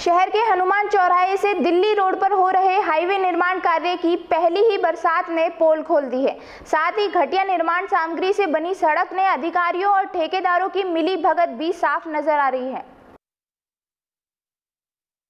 शहर के हनुमान चौराहे से दिल्ली रोड पर हो रहे हाईवे निर्माण कार्य की पहली ही बरसात ने पोल खोल दी है। साथ ही घटिया निर्माण सामग्री से बनी सड़क ने अधिकारियों और ठेकेदारों की मिलीभगत भी साफ नजर आ रही है।